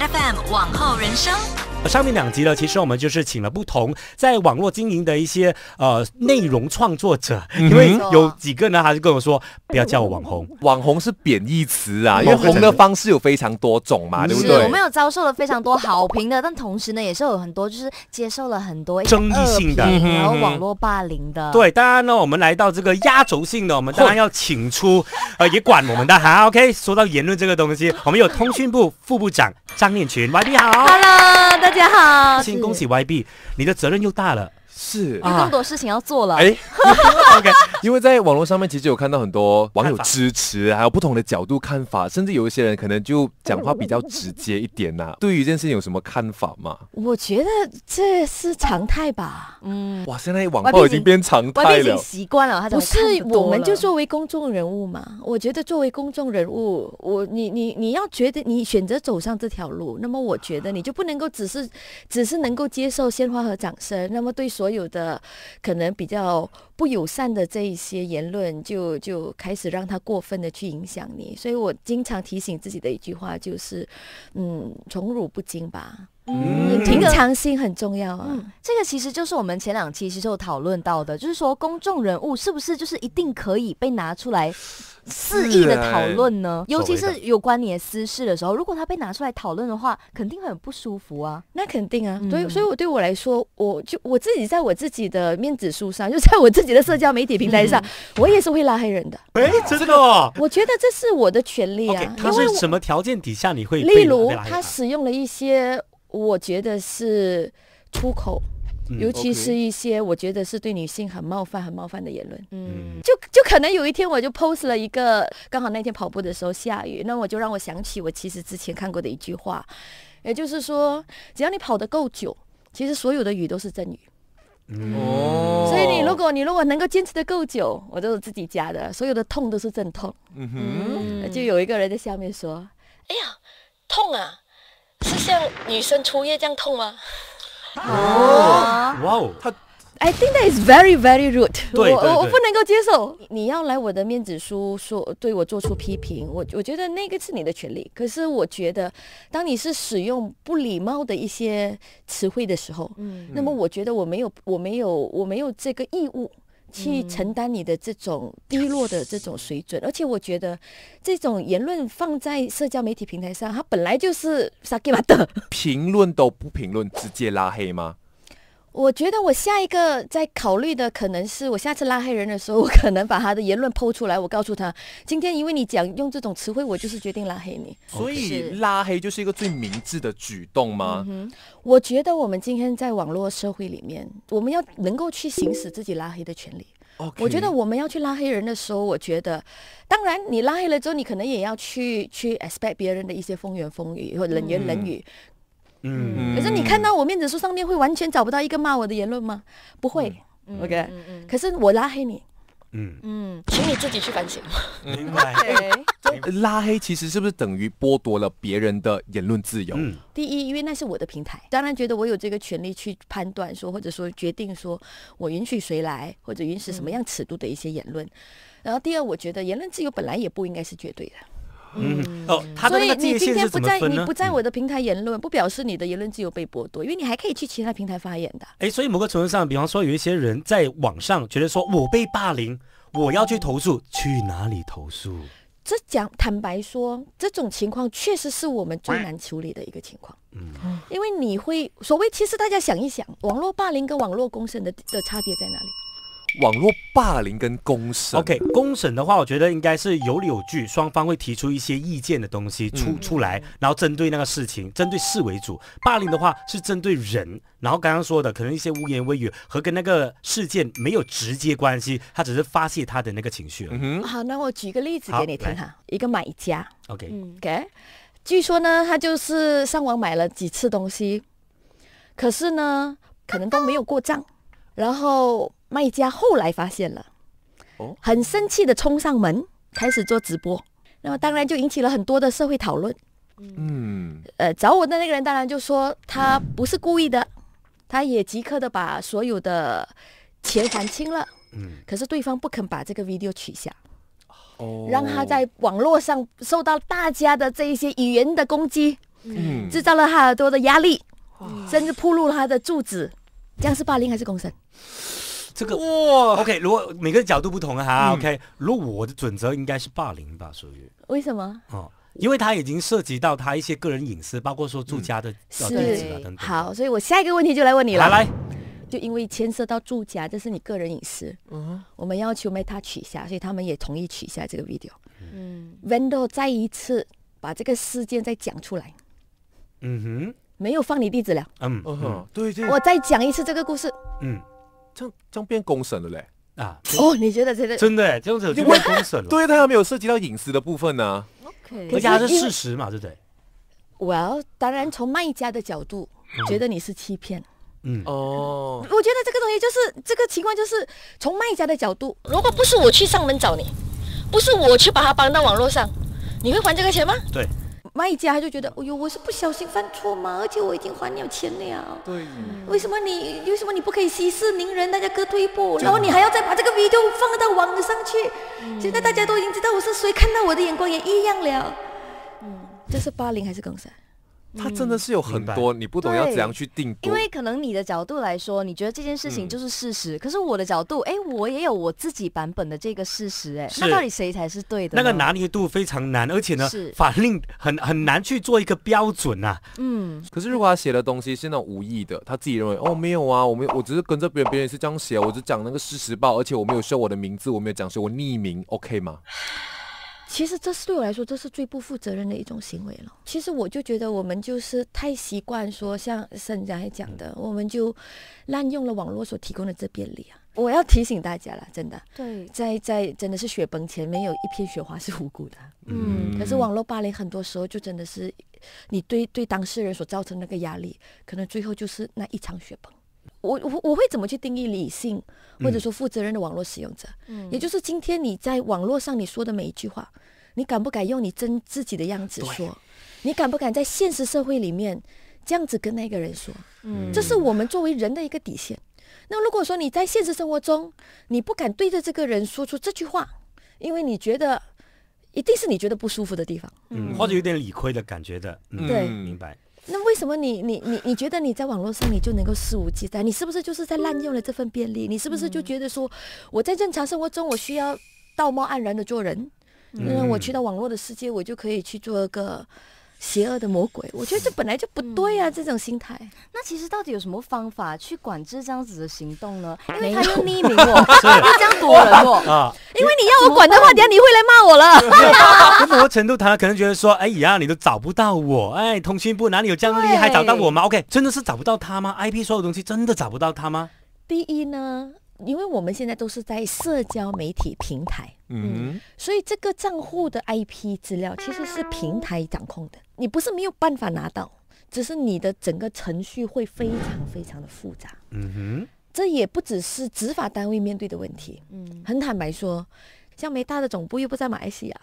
FM 网后人生。 上面2集呢，其实我们就是请了不同在网络经营的一些内容创作者，因为有几个呢，他就跟我说不要叫我网红， 网红是贬义词啊，因为红的方式有非常多种嘛，对不对？ 我们有遭受了非常多好评的，但同时呢，也是有很多就是接受了很多争议性的， 然后网络霸凌的。 对，当然呢，我们来到这个压轴性的，我们当然要请出也管我们的哈 ，OK。说到言论这个东西，我们有通讯部副部长张念群 ，YB 好 ，Hello， 大家好， 先恭喜 YB， 你的责任又大了。 是， 有更多事情要做了。 OK， 因为在网络上面其实有看到很多网友支持，还有不同的角度看法，甚至有一些人可能就讲话比较直接一点呐。对于这件事情有什么看法吗？ 我觉得这是常态吧。 哇，现在网暴已经变常态了， 已经习惯了。 不是，我们就作为公众人物嘛。我觉得作为公众人物，你要觉得你选择走上这条路，那么我觉得你就不能够只是能够接受鲜花和掌声，那么对所有的可能比较不友善的这一些言论就开始让它过分的去影响你。所以我经常提醒自己的一句话就是宠辱不惊吧。平常心很重要啊。 这个其实就是我们前2期其实有讨论到的，就是说公众人物是不是就是一定可以被拿出来肆意的讨论呢？尤其是有关你的私事的时候，如果他被拿出来讨论的话，肯定会很不舒服啊。 那肯定啊。所以对我来说，我自己在我自己的面子书上，就在我自己的社交媒体平台上，我也是会拉黑人的。 真的哦？ 我觉得这是我的权利啊。 他是什么条件底下你会被？ 例如他使用了一些我觉得是出口，尤其是一些我觉得是对女性很冒犯的言论。就可能有一天我就 post 了一个，刚好那天跑步的时候下雨，那我就让我想起我其实之前看过的一句话，也就是说，只要你跑得够久，其实所有的雨都是阵雨。所以你如果能够坚持得够久，我都是自己加的，所有的痛都是阵痛。就有一个人在下面说：“哎呀，痛啊！是像女生出夜这样痛吗？” 哇哦， I think that is very, very rude。 对， 我不能够接受。你要来我的面子书说对我做出批评，我觉得那个是你的权利。可是我觉得，当你是使用不礼貌的一些词汇的时候，那么我觉得我没有这个义务去承担你的这种低落的这种水准。而且我觉得这种言论放在社交媒体平台上，它本来就是撒给马的。 评论都不评论，直接拉黑吗？ 我觉得我下一个在考虑的可能是，我下次拉黑人的时候，我可能把他的言论抛出来，我告诉他，今天因为你用这种词汇，我就是决定拉黑你。 所以拉黑就是一个最明智的举动吗？ 我觉得我们今天在网络社会里面，我们要能够去行使自己拉黑的权利。我觉得我们要去拉黑人的时候，我觉得，当然你拉黑了之后，你可能也要去 expect 别人的一些风言风语或冷言冷语。可是你看到我面子书上面会完全找不到一个骂我的言论吗？不会。OK。可是我拉黑你。请你自己去反省。 明白。 拉黑其实是不是等于剥夺了别人的言论自由？ 第一，因为那是我的平台，当然觉得我有这个权利去判断说，或者说决定说我允许谁来，或者允许什么样尺度的一些言论。然后第二，我觉得言论自由本来也不应该是绝对的。所以你今天你不在我的平台言论，不表示你的言论自由被剥夺，因为你还可以去其他平台发言的。 所以某个程度上，比方说有一些人在网上觉得说我被霸凌，我要去投诉，去哪里投诉？ 坦白说，这种情况确实是我们最难处理的一个情况。因为你会所谓，其实大家想一想，网络霸凌跟网络公审的差别在哪里？ 网络霸凌跟公审 ，OK， 公审的话，我觉得应该是有理有据，双方会提出一些意见的东西出来，然后针对那个事情，针对事为主。霸凌的话是针对人，然后刚刚说的可能一些污言蜚语和跟那个事件没有直接关系，他只是发泄他的那个情绪。 好，那我举个例子给你听哈，一个买家 ，OK， 据说呢，他就是上网买了几次东西，可是呢，可能都没有过账，然后卖家后来发现了，很生气的冲上门，开始做直播，那么当然就引起了很多的社会讨论。找我的那个人当然就说他不是故意的，他也即刻的把所有的钱还清了。可是对方不肯把这个 video 取下，让他在网络上受到大家的这一些语言的攻击。 制造了他耳朵的压力，甚至暴露了他的住址，这样是霸凌还是公审？ 这个OK， 如果每个角度不同啊，OK， 如果我的准则应该是霸凌吧，属于为什么？ 因为它已经涉及到他一些个人隐私，包括说住家的地址啊等等。 好，所以我下一个问题就来问你了。 来， 就因为牵涉到住家，这是你个人隐私，我们要求 Meta 取下，所以他们也同意取下这个 video。Vendor 再一次把这个事件再讲出来，没有放你地址了。 对， 我再讲一次这个故事。 这样变公审了嘞。 你觉得真的这样子就变公审了？ 对，他还没有涉及到隐私的部分呢。 而且它是事实嘛，对不对 ？Well， 当然从卖家的角度，觉得你是欺骗。我觉得这个东西就是这个情况，就是从卖家的角度，如果不是我去上门找你，不是我去把它搬到网络上，你会还这个钱吗？ 对。 卖家他就觉得，哎呦，我是不小心犯错嘛，而且我已经还了钱了。 对。 为什么你不可以息事宁人，大家各退一步，然后你还要再把这个 video 放到网上去？现在大家都已经知道我是谁，看到我的眼光也异样了。这是霸凌还是公审？ 他真的是有很多，你不懂要怎样去定夺。 因为可能你的角度来说，你觉得这件事情就是事实，可是我的角度，我也有我自己版本的这个事实，那到底谁才是对的呢？ 那个拿捏度非常难，而且呢，法令很难去做一个标准啊。 可是如果他写的东西是那种无意的，他自己认为没有啊，我只是跟着别人也是这样写，我只讲那个事实报，而且我没有说我的名字，我没有讲说我匿名 ，OK 吗？ 其实这是对我来说，这是最不负责任的一种行为了。其实我就觉得我们就是太习惯说，像盛家还讲的，我们就滥用了网络所提供的这便利啊。我要提醒大家了，真的， 对， 在真的是雪崩前没有一片雪花是无辜的。可是网络霸凌很多时候就真的是你对当事人所造成那个压力，可能最后就是那一场雪崩。我会怎么去定义理性或者说负责任的网络使用者？也就是今天你在网络上你说的每一句话，你敢不敢用你自己的样子说？你敢不敢在现实社会里面这样子跟那个人说？这是我们作为人的一个底线。那如果说你在现实生活中你不敢对着这个人说出这句话，因为你觉得一定是你觉得不舒服的地方， 或者有点理亏的感觉的， 对， 明白。 那为什么你觉得你在网络上你就能够肆无忌惮？你是不是就是在滥用了这份便利？你是不是就觉得说我在正常生活中我需要道貌岸然的做人，我去到网络的世界我就可以去做一个邪恶的魔鬼？我觉得这本来就不对啊，这种心态。 那其实到底有什么方法去管制这样子的行动呢？因为他又匿名我，又这样躲人我因为你要我管的话，等下你会来骂我了。 某个程度，他可能觉得说，哎呀，你都找不到我，通讯部哪里有这样厉害找到我吗 ？OK， 真的是找不到他吗 ？IP 所有东西真的找不到他吗？ 第一呢，因为我们现在都是在社交媒体平台，所以这个账户的 IP 资料其实是平台掌控的，你不是没有办法拿到，只是你的整个程序会非常非常的复杂。这也不只是执法单位面对的问题。很坦白说，像Meta的总部又不在马来西亚。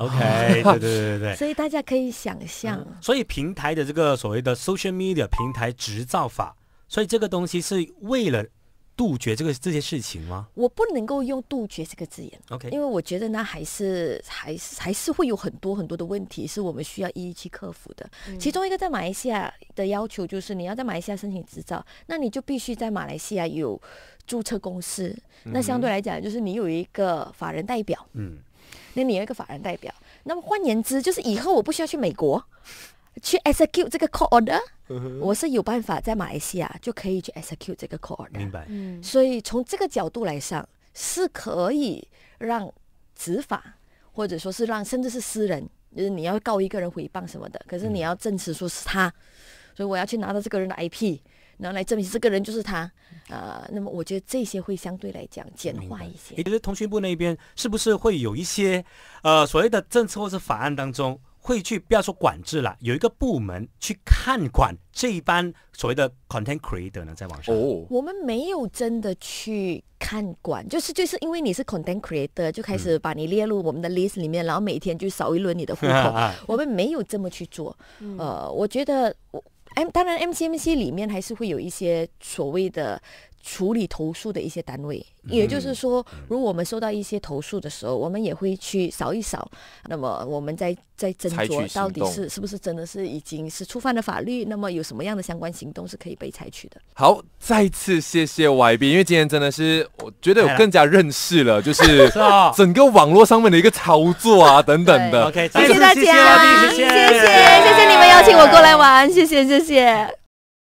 OK， 对， 所以大家可以想象， 所以平台的这个所谓的 social media 平台执照法，所以这个东西是为了杜绝这些事情吗？ 我不能够用杜绝这个字眼 ，OK， 因为我觉得呢，还是会有很多很多的问题是我们需要一一去克服的。其中一个在马来西亚的要求就是，你要在马来西亚申请执照，那你就必须在马来西亚有注册公司。那相对来讲，就是你有一个法人代表，那你有一个法人代表。那么换言之，就是以后我不需要去美国去 execute 这个 court order，我是有办法在马来西亚就可以去 execute 这个 court order。 明白。 所以从这个角度来上，是可以让执法，或者说是让甚至是私人，就是你要告一个人诽谤什么的，可是你要证实说是他，所以我要去拿到这个人的 IP， 然后来证明这个人就是他。那么我觉得这些会相对来讲简化一些。 也就是通讯部那边是不是会有一些所谓的政策或是法案当中，会去不要说管制啦，有一个部门去看管这一班所谓的 content creator 呢，在网上。 我们没有真的去看管，就是因为你是 content creator， 就开始把你列入我们的 list 里面，然后每天就扫一轮你的户口。我们没有这么去做。我觉得当然 MCMC 里面还是会有一些所谓的处理投诉的一些单位。也就是说，如果我们收到一些投诉的时候，我们也会去扫一扫，那么我们再斟酌到底是不是真的是已经是触犯了法律，那么有什么样的相关行动是可以被采取的。 好，再次谢谢 YB， 因为今天真的是我觉得有更加认识了，就是整个网络上面的一个操作啊等等的。 OK， 谢谢大家，谢谢你们邀请我过来玩，谢谢。